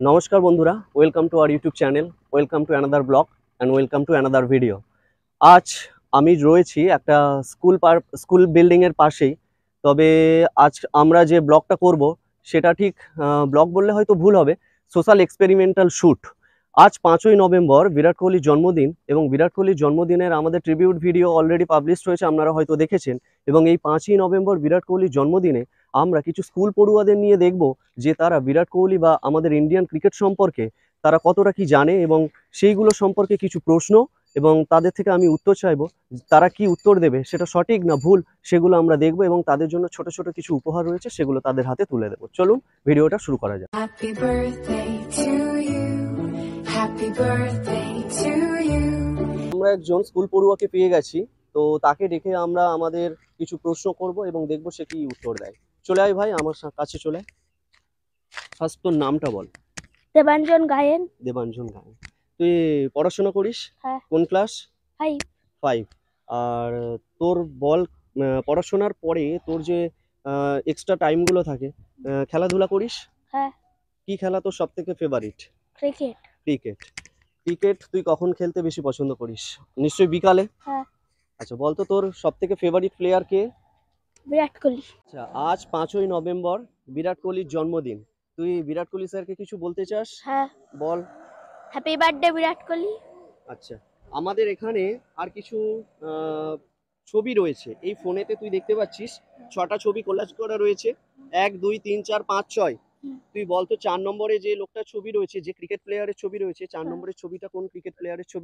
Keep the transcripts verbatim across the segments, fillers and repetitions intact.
নমস্কার বন্ধুরা, welcome to our YouTube channel, welcome to another blog and welcome to another video. আজ আমি রয়েছি একটা স্কুল পার স্কুল বিল্ডিংয়ের পাশেই। তবে আজ আমরা যে ব্লগটা করব সেটা ঠিক ব্লগ বললে হয়তো ভুল হবে, সোশ্যাল এক্সপেরিমেন্টাল শ্যুট। আজ পাঁচই নভেম্বর বিরাট কোহলির জন্মদিন, এবং বিরাট কোহলির জন্মদিনের আমাদের ট্রিবিউট ভিডিও অলরেডি পাবলিশড হয়েছে, আপনারা হয়তো দেখেছেন। এবং এই পাঁচই নভেম্বর বিরাট কোহলির জন্মদিনে আমরা কিছু স্কুল পড়ুয়াদের নিয়ে দেখব যে তারা বিরাট কোহলি বা আমাদের ইন্ডিয়ান ক্রিকেট সম্পর্কে তারা কতটা কি জানে, এবং সেইগুলো সম্পর্কে কিছু প্রশ্ন এবং তাদের থেকে আমি উত্তর চাইবো। তারা কি উত্তর দেবে, সেটা সঠিক না ভুল, সেগুলো আমরা দেখবো, এবং তাদের জন্য ছোট ছোট কিছু উপহার রয়েছে, সেগুলো তাদের হাতে তুলে দেবো। চলুন ভিডিওটা শুরু করা যাক। Happy birthday to you. Happy birthday to you. আমরা একজন স্কুল পড়ুয়াকে পেয়ে গেছি, তো তাকে ডেকে আমরা আমাদের কিছু প্রশ্ন করব এবং দেখবো সে কি উত্তর দেয়। চলে আয় ভাই, আমার সা- কাছে চলে আয়। ফার্স্ট তোর নামটা বল। দেবাঞ্জন গায়েন। দেবাঞ্জন গায়েন। তুই পড়াশোনা করিস? হ্যাঁ। কোন ক্লাস? হাই। ফাইভ। আর তোর বল, আহ, পড়াশোনার পরে তোর যে এক্সট্রা টাইমগুলো থাকে, আহ, খেলাধুলা করিস? হ্যাঁ। কি খেলা তোর সব থেকে ফেভারিট? ক্রিকেট। ক্রিকেট। ক্রিকেট তুই কখন খেলতে বেশি পছন্দ করিস? নিশ্চয়ই বিকালে। হ্যাঁ। আচ্ছা, বলতো তোর সব থেকে ফেভারিট প্লেয়ার কে? বিরাট কোহলি। আচ্ছা, আজ পাঁচই নভেম্বর বিরাট কোহলির জন্মদিন। তুই বিরাট কোহলি স্যারকে কিছু বলতে চাস? হ্যাঁ। বল। Happy birthday Virat Kohli. আচ্ছা, আমাদের এখানে আর কিছু আহ, ছবি রয়েছে এই ফোনেতে, তুই দেখতে পাচ্ছিস ছটা ছবি কোলাজ করা রয়েছে। এক দুই তিন চার পাঁচ ছয়। হুম। তুই বলতো চার নম্বরে যে লোকটার ছবি রয়েছে, যে ক্রিকেট প্লেয়ারের ছবি রয়েছে, চার হ্যাঁ। নম্বরের ছবিটা কোন ক্রিকেট প্লেয়ারের ছবি?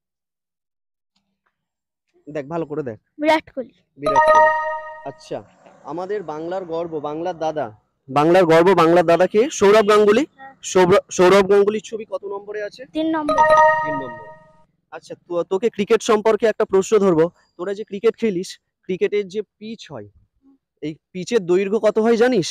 দেখ, ভালো করে দেখ। বিরাট কোহলি। বিরাট কোহলি। আচ্ছা, আমাদের বাংলার গর্ব, বাংলার দাদা, বাংলার গর্ব বাংলার দাদা কে? সৌরভ গাঙ্গুলি। হ্যাঁ। সৌর- সৌরভ গাঙ্গুলির ছবি কত নম্বরে আছে? তিন নম্বর। তিন নম্বর। আচ্ছা, তো- তোকে ক্রিকেট সম্পর্কে একটা প্রশ্ন ধরবো। তোরা যে ক্রিকেট খেলিস, ক্রিকেটের যে পিচ হয়, এই পিচের দৈর্ঘ্য কত হয় জানিস?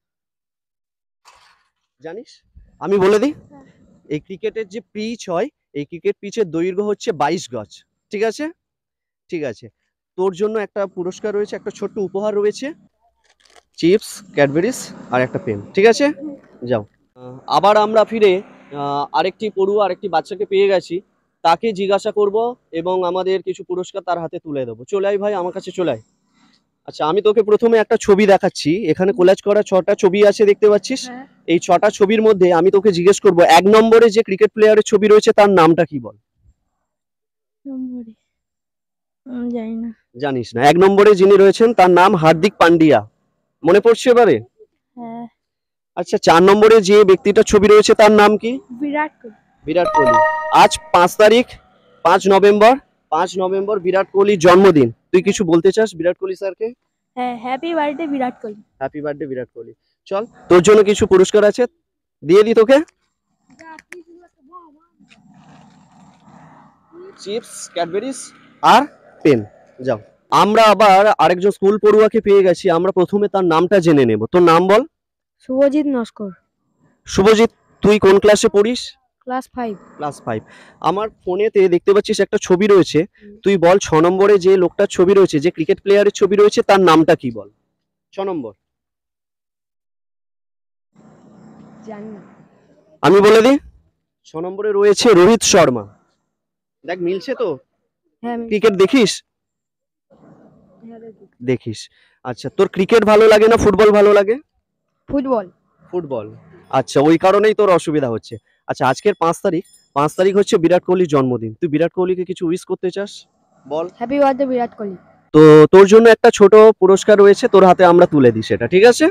জানিস? আমি বলে দিই। হ্যাঁ। এই ক্রিকেটের যে পিচ হয়, এই ক্রিকেট পিচের দৈর্ঘ্য হচ্ছে বাইশ গজ। ঠিক আছে? ঠিক আছে, তোর জন্য একটা পুরস্কার রয়েছে, একটা ছোট্ট উপহার রয়েছে, চিপস, ক্যাডবেরিজ আর একটা পেন। ঠিক আছে, যাও। আহ, আবার আমরা ফিরে আহ, আরেকটি পড়ুয়া, আরেকটি বাচ্চাকে পেয়ে গেছি। তাকে জিজ্ঞাসা করব এবং আমাদের কিছু পুরস্কার তার হাতে তুলে দেবো। চলে আয় ভাই, আমার কাছে চলে আয়। আচ্ছা, আমি তোকে প্রথমে একটা ছবি দেখাচ্ছি। এখানে কোলাজ করা ছটা ছবি আছে, দেখতে পাচ্ছিস? হ্যাঁ। এই ছটা ছবির মধ্যে আমি তোকে জিজ্ঞেস করব, এক নম্বরে যে ক্রিকেট প্লেয়ারের ছবি রয়েছে তার নামটা কি, বল। নম্বরে আমি জানি না। জানিস না? এক নম্বরে যিনি রয়েছেন তার নাম হার্দিক পান্ডিয়া। মনে পড়ছে এবারে? হ্যাঁ। আচ্ছা, চার নম্বরে যে ব্যক্তিটার ছবি রয়েছে তার নাম কি? বিরাট কোহলি। বিরাট কোহলি। আজ পাঁচ তারিখ, পাঁচ নভেম্বর, পাঁচ নভেম্বর বিরাট কোহলির জন্মদিন। তুই কিছু বলতে চাস বিরাট কোহলি স্যারকে? হ্যাঁ, happy birthday Virat Kohli. Happy birthday Virat Kohli. চল, তোর জন্য কিছু পুরস্কার আছে, দিয়ে দি তোকে। চিপস, ক্যাডবেরিজ আর পেন। যাও। আমরা আবার আরেকজন স্কুল পড়ুয়াকে পেয়ে গেছি, আমরা প্রথমে তার নামটা জেনে নেব। তোর নাম বল। শুভজিৎ নস্কর। শুভজিৎ, তুই কোন ক্লাসে পড়িস? Class five. Class five. আমার ফোনেতে দেখতে পাচ্ছিস একটা ছবি রয়েছে। তুই বল, ছ নম্বরে যে লোকটার ছবি রয়েছে, যে ক্রিকেট প্লেয়ারের ছবি রয়েছে, তার নামটা কি, বল। ছ নম্বর। জানি না। আমি বলে দিই, ছ নম্বরে রয়েছে রোহিত শর্মা। দেখ, মিলছে তো? হ্যাঁ। ক্রিকেট দেখিস? দেখিস। আচ্ছা, তোর ক্রিকেট ভালো লাগে না ফুটবল ভালো লাগে? ফুটবল। ফুটবল। আচ্ছা, ওই কারণেই তোর অসুবিধা হচ্ছে। আচ্ছা, আজকের পাঁচ তারিখ, পাঁচ তারিখ হচ্ছে বিরাট কোহলির জন্মদিন। তুই বিরাট কোহলিকে কিছু উইশ করতে চাস? বল। Happy birthday Virat Kohli. তো তোর জন্য একটা ছোট পুরস্কার রয়েছে, তোর হাতে আমরা তুলে দিই সেটা। ঠিক আছে,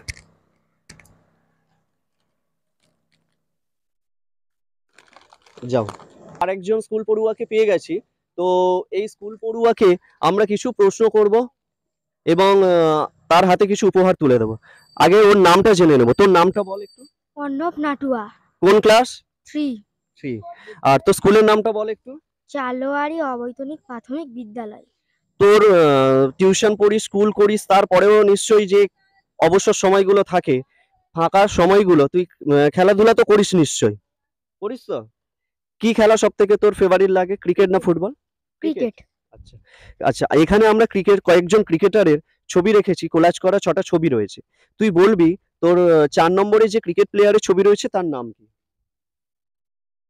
যাও। আরেকজন স্কুল পড়ুয়াকে পেয়ে গেছি। তো এই স্কুল পড়ুয়াকে আমরা কিছু প্রশ্ন করব এবং আহ, তার হাতে কিছু উপহার তুলে দেবো। আগে ওর নামটা জেনে নেবো। তোর নামটা বল একটু। অর্ণব নাটুয়া। কোন ক্লাস? থ্রি। থ্রি। আর তোর স্কুলের নামটা বল একটু। চালোয়ারি অবৈতনিক প্রাথমিক বিদ্যালয়। তোর টিউশন পড়িস, স্কুল করিস, তারপরেও নিশ্চয়ই যে অবসর সময়গুলো থাকে, ফাঁকা সময়গুলো, তুই আহ, খেলাধুলা তো করিস নিশ্চয়ই। করিস তো? কি খেলা সব থেকে তোর ফেভারিট লাগে, ক্রিকেট না ফুটবল? ক্রিকেট। আচ্ছা। আচ্ছা, এখানে আমরা ক্রিকেট কয়েকজন ক্রিকেটারের ছবি রেখেছি, কোলাজ করা ছটা ছবি রয়েছে। তুই বলবি তোর আহ, চার নম্বরে যে ক্রিকেট প্লেয়ারের ছবি রয়েছে তার নাম কি?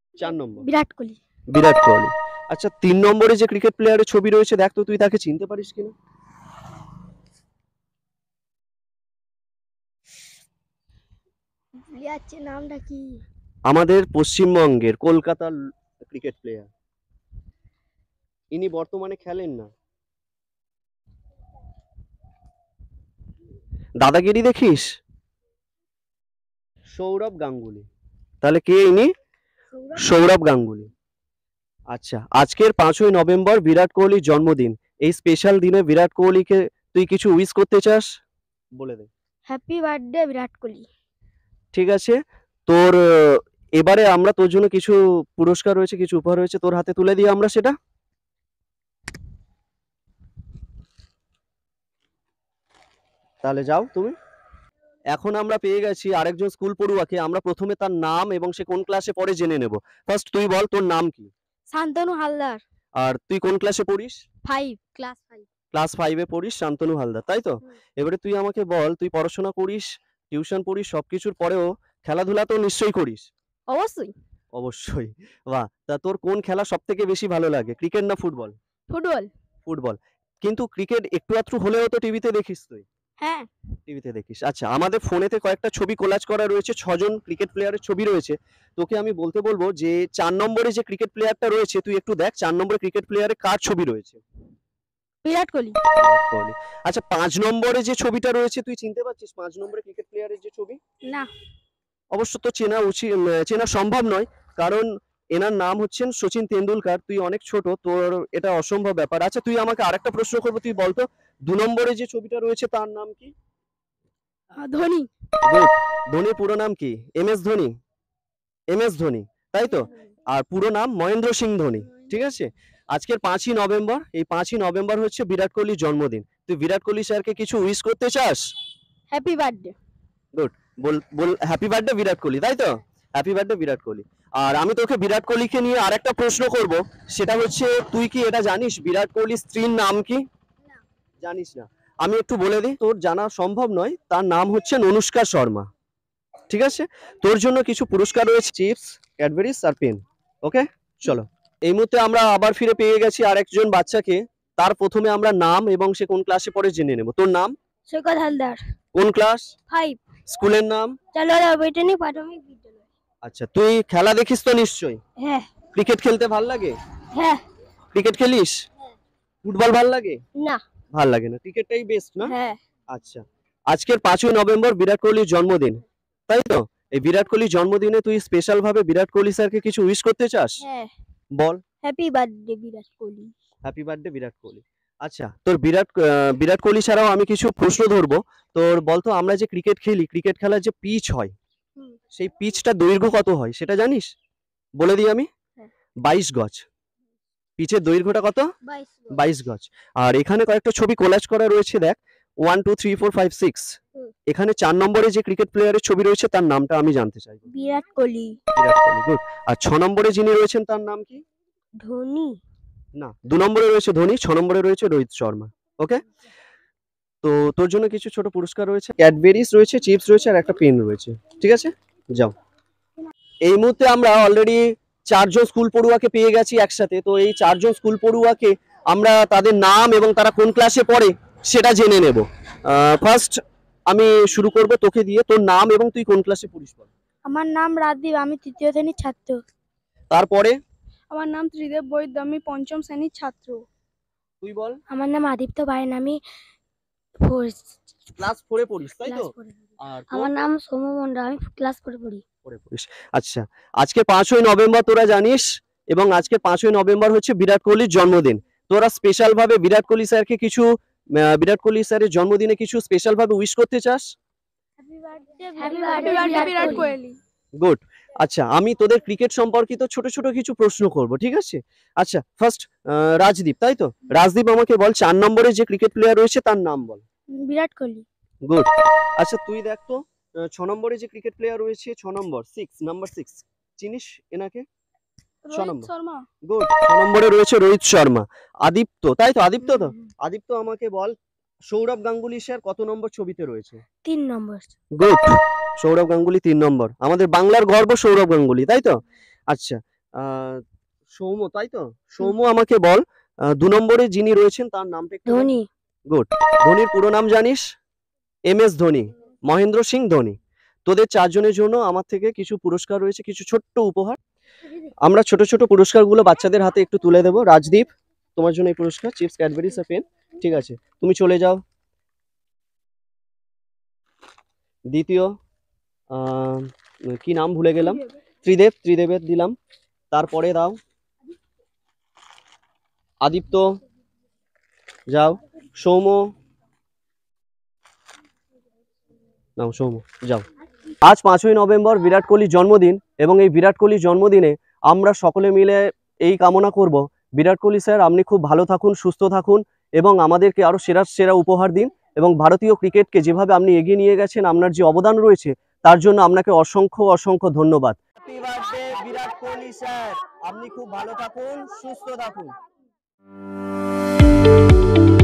চার নম্বর বিরাট কোহলি। বিরাট কোহলি। আচ্ছা, তিন নম্বরে যে ক্রিকেট প্লেয়ারের ছবি রয়েছে দেখ তো তুই তাকে চিনতে পারিস কিনা। ভুলে যাচ্ছে নামটা কি? আমাদের পশ্চিমবঙ্গের কলকাতার ক্রিকেট প্লেয়ার, ইনি বর্তমানে খেলেন না। দাদাগিরি দেখিস? সৌরভ গাঙ্গুলি। তাহলে কে ইনি? সৌরভ গাঙ্গুলি। আচ্ছা, আজকের পাঁচই নভেম্বর বিরাট কোহলির জন্মদিন। এই স্পেশাল দিনে বিরাট কোহলিকে তুই কিছু উইশ করতে চাস? বলে দে। Happy birthday Virat Kohli. ঠিক আছে, তোর আহ, এবারে আমরা তোর জন্য কিছু পুরস্কার রয়েছে, কিছু উপহার রয়েছে, তোর হাতে তুলে দিই আমরা সেটা। তাহলে যাও তুমি। এখন আমরা পেয়ে গেছি আরেকজন স্কুল পড়ুয়াকে। আমরা প্রথমে তার নাম এবং সে কোন ক্লাসে পড়ে জেনে নেব। ফার্স্ট তুই বল তোর নাম কি, শান্তনু হালদার। আর তুই কোন ক্লাসে পড়িস? Five, class five. ক্লাস ফাইভে পড়িস, শান্তনু হালদার, তাই তো? হুম। এবারে তুই আমাকে বল, তুই পড়াশোনা করিস, টিউশন পড়িস, সবকিছুর পরেও খেলাধুলা তো নিশ্চয়ই করিস। অবশ্যই। অবশ্যই। বাহ, তা তোর কোন খেলা সব থেকে বেশি ভালো লাগে, ক্রিকেট না ফুটবল? ফুটবল। ফুটবল। কিন্তু ক্রিকেট একটু আধটু হলেও তো টিভিতে দেখিস তুই। হ্যাঁ। টিভিতে দেখিস। আচ্ছা, আমাদের ফোনেতে কয়েকটা ছবি কোলাজ করা রয়েছে, ছজন ক্রিকেট প্লেয়ারের ছবি রয়েছে। তোকে আমি বলতে বলবো যে চার নম্বরে যে ক্রিকেট প্লেয়ারটা রয়েছে তুই একটু দেখ, চার নম্বরে ক্রিকেট প্লেয়ারে কার ছবি রয়েছে। বিরাট কোহলি। বিরাট কোহলি। আচ্ছা, পাঁচ নম্বরে যে ছবিটা রয়েছে তুই চিনতে পারছিস পাঁচ নম্বরে ক্রিকেট প্লেয়ারের যে ছবি? না। অবশ্য তো চেনা উচিত, উম, চেনা সম্ভব নয়, কারণ এনার নাম হচ্ছেন সচিন তেন্ডুলকার। তুই অনেক ছোট, তোর এটা অসম্ভব ব্যাপার। আচ্ছা, তুই আমাকে আরেকটা প্রশ্ন করবো, তুই বলতো দু নম্বরে যে ছবিটা রয়েছে তার নাম কি? আহ, ধোনি। গুড। ধোনির পুরো নাম কি? M S Dhoni. M S Dhoni, তাই তো? আর পুরো নাম মহেন্দ্র সিং ধোনি। ঠিক আছে। আজকের পাঁচই নভেম্বর, এই পাঁচই নভেম্বর হচ্ছে বিরাট কোহলির জন্মদিন। তুই বিরাট কোহলি স্যারকে কিছু উইশ করতে চাস? Happy birthday. গুড। বল বল হ্যাপি বার্থডে বিরাট কোহলি, তাই তো? Happy birthday Virat Kohli. আর আমি তোকে বিরাট কোহলিকে নিয়ে আরেকটা প্রশ্ন করব, সেটা হচ্ছে তুই কি এটা জানিস বিরাট কোহলির স্ত্রীর নাম কি? জানিস না? আমি একটু বলে দিই, তোর জানা সম্ভব নয়। তার নাম হচ্ছে অনুষ্কা শর্মা। ঠিক আছে, তোর জন্য কিছু পুরস্কার রয়েছে, চিপস, ক্যাডবেরিজ আর পেন। ওকে, চলো। এই মুহূর্তে আমরা আবার ফিরে পেয়ে গেছি আরেকজন বাচ্চাকে। তার প্রথমে আমরা নাম এবং সে কোন ক্লাসে পড়ে জেনে নেব। তোর নাম? সৈকত হালদার। কোন ক্লাস? ফাইভ। স্কুলের নাম? চালোয়ারা অবৈতনিক প্রাথমিক বিদ্যালয়। আচ্ছা, তুই খেলা দেখিস তো নিশ্চয়ই? হ্যাঁ। ক্রিকেট খেলতে ভাল লাগে? হ্যাঁ। ক্রিকেট খেলিস? ফুটবল ভাল লাগে? না। ভাল লাগে না, ক্রিকেটটাই বেস্ট না? হ্যাঁ। আচ্ছা, আজকের পাঁচই নভেম্বর বিরাট কোহলির জন্মদিন, তাই তো? এই বিরাট কোহলির জন্মদিনে তুই স্পেশাল ভাবে বিরাট কোহলি স্যারকে কিছু উইশ করতে চাস? হ্যাঁ। বল। Happy birthday Virat Kohli. Happy birthday Virat Kohli. আচ্ছা, তোর বিরাট আহ, বিরাট কোহলি ছাড়াও আমি কিছু প্রশ্ন ধরবো। তোর বলতো, আমরা যে ক্রিকেট খেলি, ক্রিকেট খেলার যে পিচ হয়, হুম। সেই পিচটা দৈর্ঘ্য কত হয় সেটা জানিস? বলে দিই আমি। হ্যাঁ। বাইশ গজ। পিচের দৈর্ঘ্যটা কত? বাইশ। বাইশ গজ। আর এখানে কয়েকটা ছবি কোলাজ করা রয়েছে, দেখ। One two three four five six. হুম। এখানে চার নম্বরে যে ক্রিকেট প্লেয়ারের ছবি রয়েছে তার নামটা আমি জানতে চাই। বিরাট কোহলি। বিরাট কোহলি, গুড। আর ছ নম্বরে যিনি রয়েছেন তার নাম কি? ধোনি। না, দু নম্বরে রয়েছে ধোনি, ছ নম্বরে রয়েছে রোহিত শর্মা। ওকে, তো তোর জন্য কিছু ছোট পুরস্কার রয়েছে, ক্যাডবেরিজ রয়েছে, চিপস রয়েছে আর একটা পেন রয়েছে। ঠিক আছে, যাও। এই মুহূর্তে আমরা অলরেডি চারজন স্কুল পড়ুয়াকে পেয়ে গেছি একসাথে। তো এই চারজন স্কুল পড়ুয়াকে আমরা তাদের নাম এবং তারা কোন ক্লাসে পড়ে সেটা জেনে নেব। ফার্স্ট আমি শুরু করব তোকে দিয়ে। তোর নাম এবং তুই কোন ক্লাসে পড়িস বল। আমার নাম রাজদীপ, আমি তৃতীয় শ্রেণীর ছাত্র। তারপরে? আমার নাম ত্রিদেব বৈদ্য, আমি পঞ্চম শ্রেণীর ছাত্র। তুই বল। আমার নাম আদিত্য বাইন, আমি ক্লাস ফোরে পড়িস, তাই তো? আর তোর? আমার নাম সৌম্য মন্ডল, আমি ক্লাস ফোরে পড়ি। ফোরে পড়িস। আচ্ছা, আজকে পাঁচই নভেম্বর তোরা জানিস, এবং আজকে পাঁচই নভেম্বর হচ্ছে বিরাট কোহলির জন্মদিন। তোরা স্পেশাল ভাবে বিরাট কোহলি স্যারকে কিছু আহ, বিরাট কোহলি স্যারের জন্মদিনে কিছু স্পেশাল ভাবে উইশ করতে চাস? Happy birthday Virat Kohli. Good. আচ্ছা, আমি তোদের ক্রিকেট সম্পর্কিত ছোট ছোট কিছু প্রশ্ন করব, ঠিক আছে? আচ্ছা, ফার্স্ট রাজদীপ, তাই তো? রাজদীপ, আমাকে বল চার নম্বরে যে ক্রিকেট প্লেয়ার রয়েছে তার নাম বল। বিরাট কোহলি। গুড। আচ্ছা, তুই দেখ তো, আহ, ছ নম্বরে যে ক্রিকেট প্লেয়ার রয়েছে, ছ নম্বর, সিক্স নাম্বার সিক্স, চিনিস এনাকে? ছ নম্বর। শর্মা। গুড। ছ নম্বরে রয়েছে রোহিত শর্মা। আদিত্য, তাই তো? আদিত্য তো? আদিত্য, আমাকে বল সৌরভ গাঙ্গুলি স্যার কত নম্বর ছবিতে রয়েছে? তিন নম্বর। গুড। সৌরভ গাঙ্গুলি তিন নম্বর। আমাদের বাংলার গর্ব সৌরভ গাঙ্গুলি, তাই তো? আচ্ছা, আহ, সৌম্য, তাই তো? সৌম্য, আমাকে বল আহ, দু নম্বরে যিনি রয়েছেন তার নামটা একটু বল। ধোনি। গুড। ধোনির পুরো নাম জানিস? M S Dhoni, Mahendra Singh Dhoni. তোদের চারজনের জন্য আমার থেকে কিছু পুরস্কার রয়েছে, কিছু ছোট্ট উপহার। আমরা ছোট ছোট পুরস্কারগুলো বাচ্চাদের হাতে একটু তুলে দেবো। রাজদীপ, তোমার জন্য এই পুরস্কার, চিপস, ক্যাডবেরিজ আর পেন। ঠিক আছে, তুমি চলে যাও। দ্বিতীয়, আহ, কি নাম ভুলে গেলাম, ত্রিদেব, ত্রিদেবের দিলাম। তারপরে দাও আদিত্য, যাও। সৌম্য, নাও সৌম্য, যাও। আজ পাঁচই নভেম্বর বিরাট কোহলির জন্মদিন, এবং এই বিরাট কোহলির জন্মদিনে আমরা সকলে মিলে এই কামনা করব, বিরাট কোহলি স্যার আপনি খুব ভালো থাকুন, সুস্থ থাকুন, এবং আমাদেরকে আরো সেরা সেরা উপহার দিন, এবং ভারতীয় ক্রিকেটকে যেভাবে আপনি এগিয়ে নিয়ে গেছেন, আপনার যে অবদান রয়েছে তার জন্য আপনাকে অসংখ্য অসংখ্য ধন্যবাদ। Happy birthday Virat Kohli sir, আপনি খুব ভালো থাকুন, সুস্থ থাকুন।